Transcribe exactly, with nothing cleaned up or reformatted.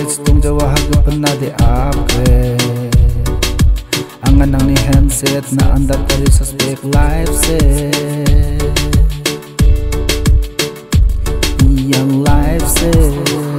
stung jawa hagap na de upgrade angan nang ni handset na andar kali suspect life set yang life set